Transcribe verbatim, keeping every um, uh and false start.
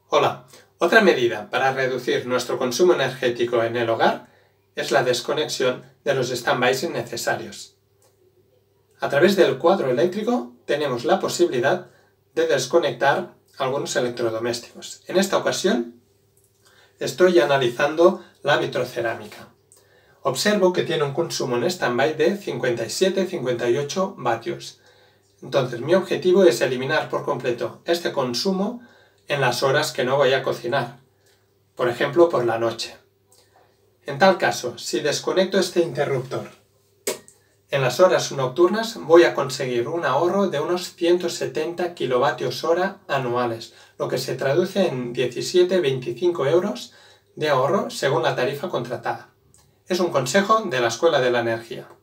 Hola, otra medida para reducir nuestro consumo energético en el hogar es la desconexión de los standbys innecesarios. A través del cuadro eléctrico tenemos la posibilidad de desconectar algunos electrodomésticos. En esta ocasión estoy analizando la vitrocerámica. Observo que tiene un consumo en standby de cincuenta y siete a cincuenta y ocho vatios. Entonces mi objetivo es eliminar por completo este consumo en las horas que no voy a cocinar, por ejemplo por la noche. En tal caso, si desconecto este interruptor en las horas nocturnas, voy a conseguir un ahorro de unos ciento setenta kilovatios hora anuales, lo que se traduce en diecisiete a veinticinco euros de ahorro según la tarifa contratada. Es un consejo de la Escuela de la Energía.